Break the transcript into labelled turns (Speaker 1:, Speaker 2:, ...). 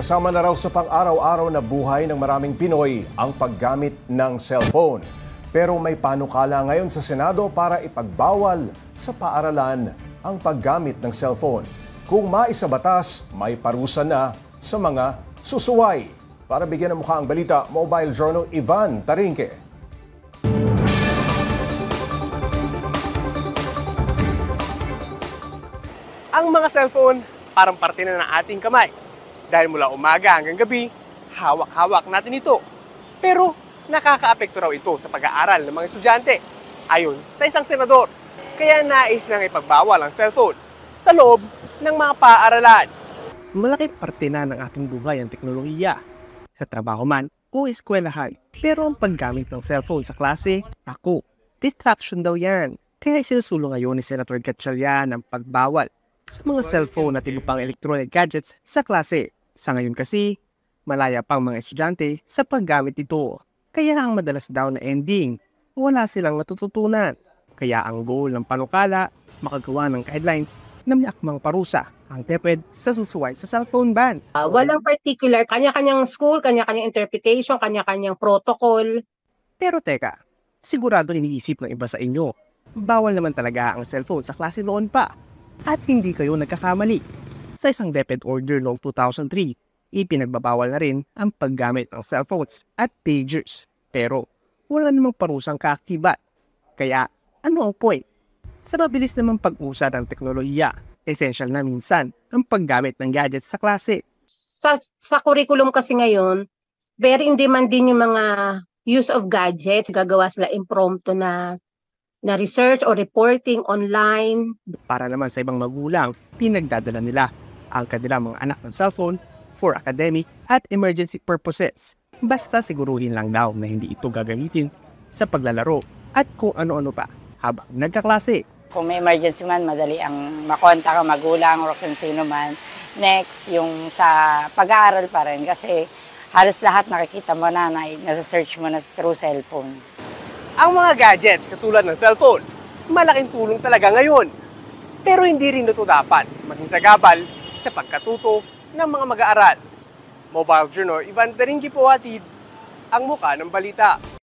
Speaker 1: Kasama na raw sa pang-araw-araw na buhay ng maraming Pinoy ang paggamit ng cellphone. Pero may panukala ngayon sa Senado para ipagbawal sa paaralan ang paggamit ng cellphone. Kung maisabatas, may parusa na sa mga susuway. Para bigyan ng mukha ang balita, Mobile Journal Ivan Tarinque.
Speaker 2: Ang mga cellphone parang parte na ng ating kamay. Dahil mula umaga hanggang gabi, hawak-hawak natin ito. Pero nakakaapekto raw ito sa pag-aaral ng mga estudyante, ayon sa isang senador. Kaya nais nang ipagbawal ang cellphone sa loob ng mga paaralan. Malaki parte na ng ating buhay ang teknolohiya, sa trabaho man o eskwelahan. Pero ang paggamit ng cellphone sa klase, distraction daw yan. Kaya isinusulong ngayon ni Senator Gatchalian ang pagbawal sa mga cellphone at iba pang electronic gadgets sa klase. Sa ngayon kasi, malaya pang mga estudyante sa paggamit ito. Kaya ang madalas daw na ending, wala silang natututunan. Kaya ang goal ng panukala, makagawa ng guidelines na may akmang parusa ang TEPED sa susuway sa cellphone ban.
Speaker 3: Walang particular, kanya-kanyang school, kanya-kanyang interpretation, kanya-kanyang protocol.
Speaker 2: Pero teka, sigurado iniisip ng iba sa inyo, bawal naman talaga ang cellphone sa klase noon pa. At hindi kayo nagkakamali. Sa isang DepEd order noong 2003, ipinagbabawal na rin ang paggamit ng cellphones at pagers. Pero wala namang parusang kaakibat. Kaya ano ang point? Sa mabilis namang pag-usad ng teknolohiya, essential na minsan ang paggamit ng gadgets sa klase.
Speaker 3: Sa curriculum kasi ngayon, very in demand din yung mga use of gadgets. Gagawa sila impromptu na research o reporting online.
Speaker 2: Para naman sa ibang magulang, pinagdadala nila ang kanilang mga anak ng cellphone for academic at emergency purposes. Basta siguruhin lang daw na hindi ito gagamitin sa paglalaro at kung ano-ano pa habang nagkaklase.
Speaker 4: Kung may emergency man, madali ang makontak ang magulang o kung sino man. Next, yung sa pag-aaral pa rin kasi halos lahat nakikita mo na nasa-search mo na through cellphone.
Speaker 2: Ang mga gadgets katulad ng cellphone, malaking tulong talaga ngayon. Pero hindi rin ito dapat maging sagabal sa pagkatuto ng mga mag-aaral. Mobile Journal Ivan Tarinque po hatid ang mukha ng balita.